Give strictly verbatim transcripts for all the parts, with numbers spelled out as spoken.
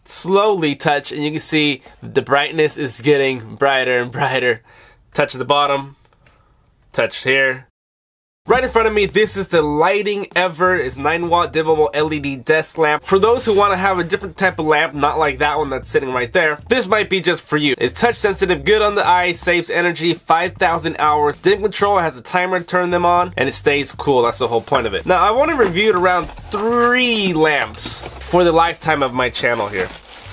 slowly touch, and you can see the brightness is getting brighter and brighter. Touch the bottom, touch here. Right in front of me, this is the Lighting Ever. It's nine watt dimmable L E D desk lamp. For those who want to have a different type of lamp, not like that one that's sitting right there, this might be just for you. It's touch sensitive, good on the eye, saves energy, five thousand hours. Dim control, has a timer to turn them on, and it stays cool. That's the whole point of it. Now, I want to review around three lamps for the lifetime of my channel here.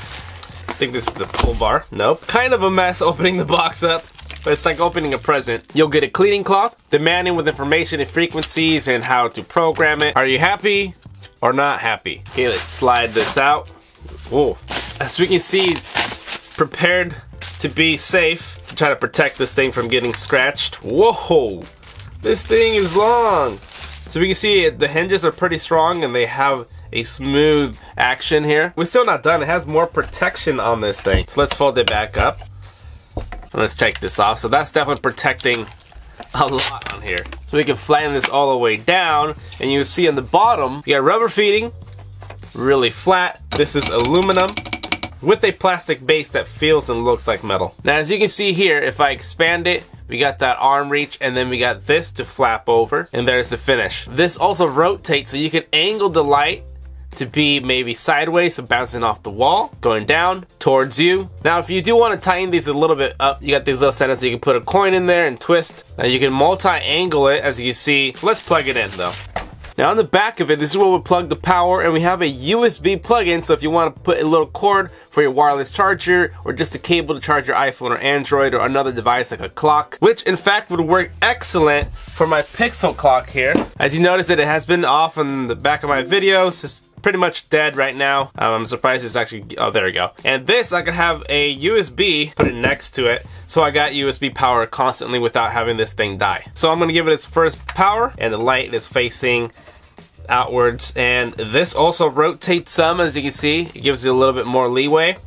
I think this is the pull bar. Nope. Kind of a mess opening the box up. But it's like opening a present. You'll get a cleaning cloth, the manual with information and frequencies and how to program it. Are you happy or not happy? Okay, let's slide this out. Whoa. As we can see, it's prepared to be safe. Try to protect this thing from getting scratched. Whoa, this thing is long. So we can see the hinges are pretty strong and they have a smooth action here. We're still not done. It has more protection on this thing. So let's fold it back up. Let's take this off. So that's definitely protecting a lot on here. So we can flatten this all the way down, and you see on the bottom, you got rubber feeding, really flat. This is aluminum with a plastic base that feels and looks like metal. Now, as you can see here, if I expand it, we got that arm reach, and then we got this to flap over, and there's the finish. This also rotates, so you can angle the light to be maybe sideways, so bouncing off the wall, going down towards you. Now, if you do want to tighten these a little bit up, you got these little centers that you can put a coin in there and twist. Now you can multi-angle it, as you can see. Let's plug it in though. Now on the back of it, this is where we plug the power, and we have a U S B plug-in, so if you want to put a little cord for your wireless charger, or just a cable to charge your iPhone or Android or another device like a clock, which in fact would work excellent for my Pixel clock here. As you notice that it has been off on the back of my videos. It's pretty much dead right now. Um, I'm surprised it's actually, oh, there we go. And this, I could have a U S B, put it next to it, so I got U S B power constantly without having this thing die. So I'm gonna give it its first power, and the light is facing outwards, and this also rotates some, as you can see. It gives you a little bit more leeway,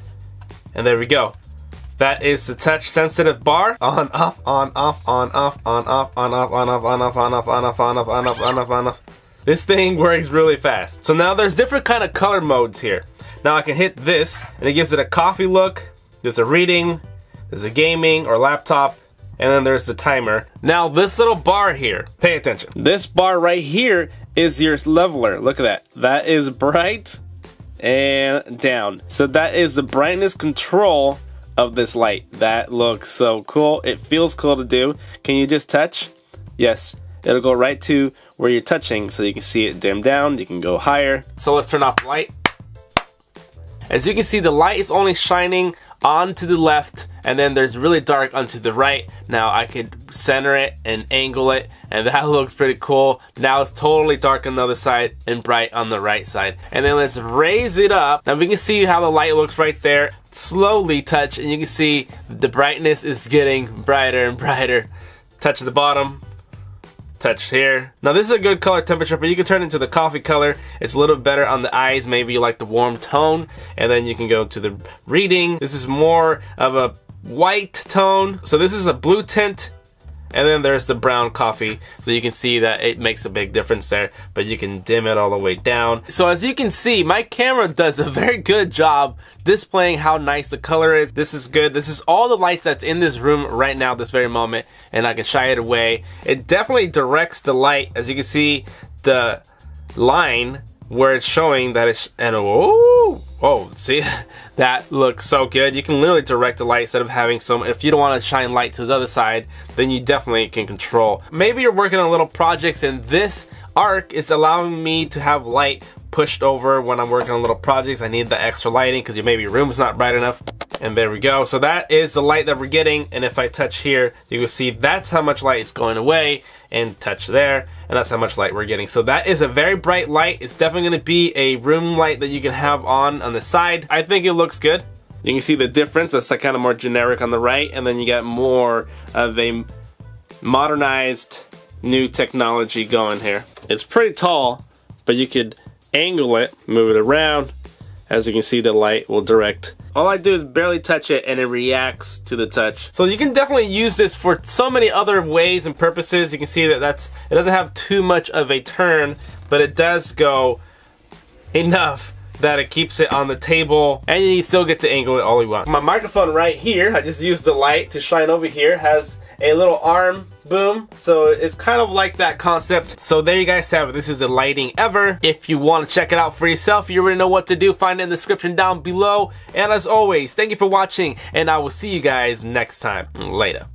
and there we go. That is the touch sensitive bar. On, off, on, off, on, off, on, off, on, off, on, off, on, off, on, off, on, off, on, off, on, off, on, off, on, off. This thing works really fast. So now there's different kind of color modes here. Now I can hit this, and it gives it a coffee look. There's a reading, there's a gaming or laptop, and then there's the timer. Now this little bar here, pay attention. This bar right here is your leveler. Look at that. That is bright and down. So that is the brightness control of this light. That looks so cool. It feels cool to do. Can you just touch? Yes. It'll go right to where you're touching, so you can see it dim down. You can go higher. So let's turn off the light. As you can see, the light is only shining onto the left, and then there's really dark onto the right. Now I could center it and angle it, and that looks pretty cool. Now it's totally dark on the other side and bright on the right side. And then let's raise it up. Now we can see how the light looks right there. Slowly touch, and you can see the brightness is getting brighter and brighter. Touch the bottom. Touch here. Now this is a good color temperature, but you can turn it into the coffee color. It's a little better on the eyes. Maybe you like the warm tone, and then you can go to the reading. This is more of a white tone. So this is a blue tint, and then there's the brown coffee. So you can see that it makes a big difference there, but you can dim it all the way down. So as you can see, my camera does a very good job displaying how nice the color is. This is good. This is all the lights that's in this room right now, this very moment, and I can shy it away. It definitely directs the light. As you can see, the line where it's showing that it's, and oh, oh, see, that looks so good. You can literally direct the light instead of having some, if you don't want to shine light to the other side, then you definitely can control. Maybe you're working on little projects, and this arc is allowing me to have light pushed over when I'm working on little projects. I need the extra lighting because maybe your room's not bright enough. And there we go. So that is the light that we're getting, and if I touch here, you can see that's how much light is going away, and touch there, and that's how much light we're getting. So that is a very bright light. It's definitely going to be a room light that you can have on on the side. I think it looks good. You can see the difference. That's like kind of more generic on the right, and then you get more of a modernized new technology going here. It's pretty tall, but you could angle it, move it around. As you can see, the light will direct. All I do is barely touch it, and it reacts to the touch. So you can definitely use this for so many other ways and purposes. You can see that that's, it doesn't have too much of a turn, but it does go enough that it keeps it on the table, and you still get to angle it all you want. My microphone right here, I just used the light to shine over here, has a little arm boom, so it's kind of like that concept. So there you guys have it. This is the Lighting Ever. If you want to check it out for yourself, you already know what to do. Find it in the description down below. And as always, thank you for watching, and I will see you guys next time. Later.